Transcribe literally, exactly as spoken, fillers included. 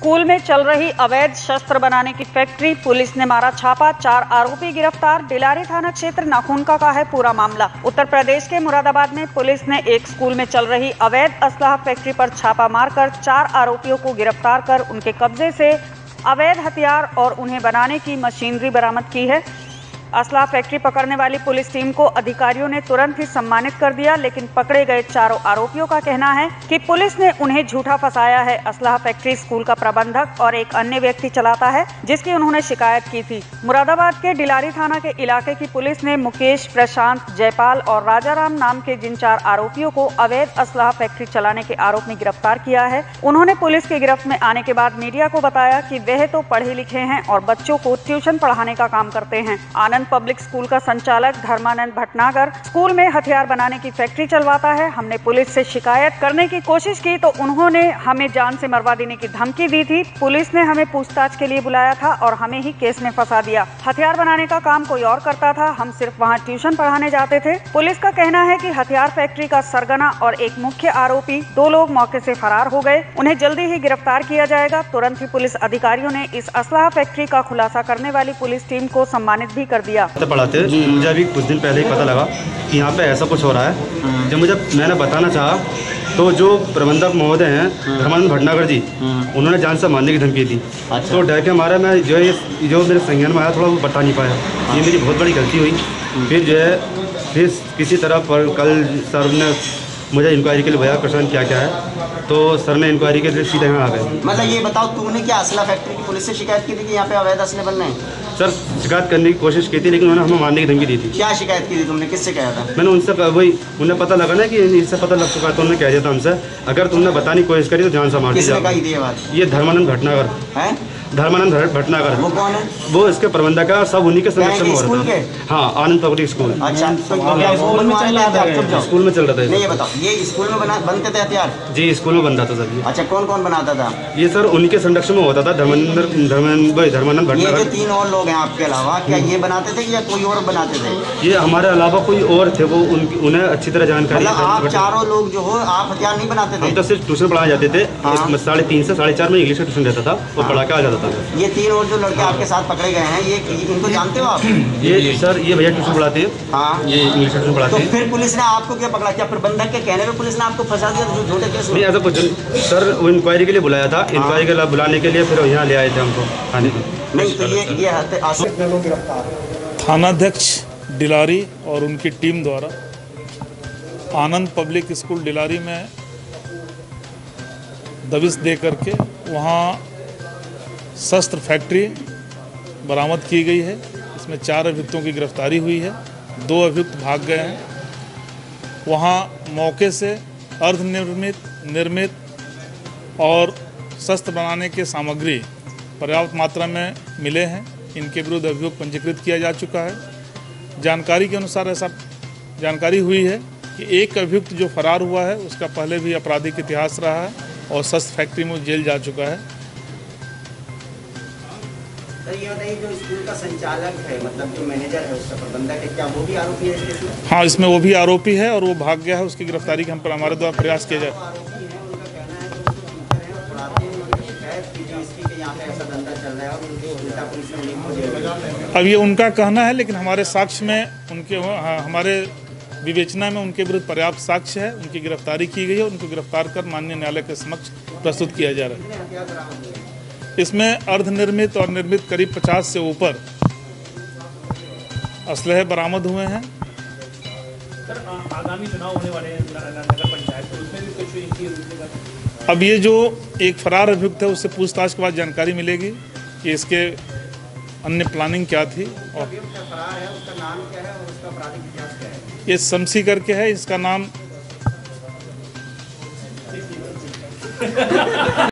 School में चल रही अवैध शस्त्र बनाने की फैक्ट्री, पुलिस ने मारा छापा, चार आरोपी गिरफ्तार। डिलारी थाना क्षेत्र नाखूनका का है पूरा मामला। उत्तर प्रदेश के मुरादाबाद में पुलिस ने एक स्कूल में चल रही अवैध असलाह फैक्ट्री पर छापा मारकर चार आरोपियों को गिरफ्तार कर उनके कब्जे से अवैध हथियार और उन्हें बनाने की मशीनरी बरामद की है। असलाह फैक्ट्री पकड़ने वाली पुलिस टीम को अधिकारियों ने तुरंत ही सम्मानित कर दिया, लेकिन पकड़े गए चारों आरोपियों का कहना है कि पुलिस ने उन्हें झूठा फंसाया है। असलाह फैक्ट्री स्कूल का प्रबंधक और एक अन्य व्यक्ति चलाता है, जिसकी उन्होंने शिकायत की थी। मुरादाबाद के डिलारी थाना के इलाके की पुलिस ने मुकेश, प्रशांत, जयपाल और राजाराम नाम के जिन चार आरोपियों को अवैध असलाह फैक्ट्री चलाने के आरोप में गिरफ्तार किया है, उन्होंने पुलिस की गिरफ्त में आने के बाद मीडिया को बताया कि वह तो पढ़े लिखे हैं और बच्चों को ट्यूशन पढ़ाने का काम करते हैं। आनंद पब्लिक स्कूल का संचालक धर्मानंद भटनागर स्कूल में हथियार बनाने की फैक्ट्री चलवाता है। हमने पुलिस से शिकायत करने की कोशिश की तो उन्होंने हमें जान से मरवा देने की धमकी दी थी। पुलिस ने हमें पूछताछ के लिए बुलाया था और हमें ही केस में फंसा दिया। हथियार बनाने का काम कोई और करता था, हम सिर्फ वहां ट्यूशन पढ़ाने जाते थे। पुलिस का कहना है कि हथियार फैक्ट्री का सरगना और एक मुख्य आरोपी दो लोग मौके से फरार हो गए। उन्हें जल्दी ही गिरफ्तार किया जाएगा। तुरंत ही पुलिस अधिकारियों ने इस असलाह फैक्ट्री का खुलासा करने वाली पुलिस टीम को सम्मानित भी कर दिया। पढ़ाते मुझे अभी कुछ दिन पहले ही पता लगा कि यहाँ पे ऐसा कुछ हो रहा है। जब मुझे मैंने बताना चाहा तो जो प्रबंधक महोदय हैं धर्मानंद भटनागर जी, उन्होंने जान से मारने की धमकी दी। अच्छा। तो डर के मारा मैं जो है जो मेरे संज्ञान में आया थोड़ा वो बता नहीं पाया। ये मेरी बहुत बड़ी गलती हुई। फिर जो है फिर किसी तरह पर कल सर ने मुझे इंक्वायरी के लिए भैया क्वेश्चन क्या क्या है, तो सर ने इंक्वायरी के लिए सीधे यहाँ आ गए। मतलब ये बताओ, तुमने क्या असला फैक्ट्री की पुलिस से शिकायत की थी कि यहाँ पे अवैध असले बन रहे हैं? सर शिकायत करने की कोशिश की थी, लेकिन उन्होंने हमें मारने की धमकी दी थी। क्या शिकायत की थी तुमने, किससे कहा था? मैंने उनसे वही उन्हें पता लगा ना कि इनसे पता लग चुका है, तो उन्होंने कह दिया था हमसे अगर तुमने बताने की कोशिश करी तो जान से मार दी जाएगी। ये धर्मानंद भटनागर है। धर्मानंद भटनागर वो कौन है? वो इसके प्रबंधक है, सब उन्हीं के संरक्षण में हो रहा था। हाँ, आनंद पब्लिक स्कूल। अच्छा, स्कूल में चल रहा था? स्कूल में चल रहा था। नहीं, ये बताओ, ये स्कूल में बना बनते थे हथियार? जी, स्कूल में बनता था सर। अच्छा, कौन कौन बनाता था? ये सर उन्हीं के संरक्षण में होता था। धर्मेंद्र धर्मानंद भटनागर। ये जो तीन और लोग हैं आपके अलावा, क्या ये बनाते थे या कोई और बनाते थे? ये हमारे अलावा कोई और थे, वो उन्हें अच्छी तरह जानकारी। आप चारों लोग जो हो, आप हथियार नहीं बनाते थे? हम तो सिर्फ ट्यूशन पढ़ाए जाते थे। साढ़े तीन से साढ़े चार में इंग्लिश का ट्यूशन रहता था और पढ़ा के आ जाता था। ये तीन जो लड़के आपके साथ पकड़े गए हैं, ये इनको जानते हो आप? ये सर ये भैया ट्यूशन पढ़ाते हैं। हाँ, ये इंग्लिश ट्यूशन पढ़ाते हैं। तो फिर पुलिस ने आपको क्या पकड़ा? क्या प्रबंधक के कहने पे पुलिस ने आपको फंसा दिया जो झूठे केस में? नहीं, ऐसा कुछ सर, वो इंक्वायरी के लिए बुलाया था। इंक्वायरी के लिए बुलाने के लिए फिर यहाँ ले आए थे हमको थाने में। नहीं, तो ये ये थानाध्यक्ष डिलारी और उनकी टीम द्वारा आनंद पब्लिक स्कूल डिलारी में दबिश दे करके वहाँ शस्त्र फैक्ट्री बरामद की गई है। इसमें चार अभियुक्तों की गिरफ्तारी हुई है। दो अभियुक्त भाग गए हैं। वहाँ मौके से अर्धनिर्मित, निर्मित और शस्त्र बनाने के सामग्री पर्याप्त मात्रा में मिले हैं। इनके विरुद्ध अभियोग पंजीकृत किया जा चुका है। जानकारी के अनुसार ऐसा जानकारी हुई है कि एक अभियुक्त जो फरार हुआ है उसका पहले भी आपराधिक इतिहास रहा है और शस्त्र फैक्ट्री में जेल जा चुका है। सर ये बताइए, जो स्कूल का संचालक है, मतलब जो मैनेजर है, उसका प्रबंधक है, क्या वो भी आरोपी है इसके? हाँ, इसमें वो भी आरोपी है और वो भाग गया है। उसकी गिरफ्तारी के हम पर हमारे द्वारा प्रयास किया जाए। अब ये उनका कहना है, लेकिन हमारे साक्ष्य में उनके हमारे विवेचना में उनके विरुद्ध पर्याप्त साक्ष्य है। उनकी गिरफ्तारी की गई है। उनको गिरफ्तार कर माननीय न्यायालय के समक्ष प्रस्तुत किया जा रहा है। इसमें अर्धनिर्मित और निर्मित करीब पचास से ऊपर असलहे बरामद हुए हैं। सर, आगामी चुनाव होने वाले हैं नगर पंचायत, तो उसमें भी कुछ इनकी। अब ये जो एक फरार अभियुक्त है उससे पूछताछ के बाद जानकारी मिलेगी कि इसके अन्य प्लानिंग क्या थी। और फरार है, उसका नाम क्या है और उसका आपराधिक इतिहास क्या है? ये शमसी करके है, इसका नाम